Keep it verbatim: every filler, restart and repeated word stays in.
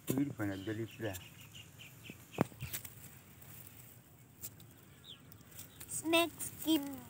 Sweet fun at the lip there. Snake skin.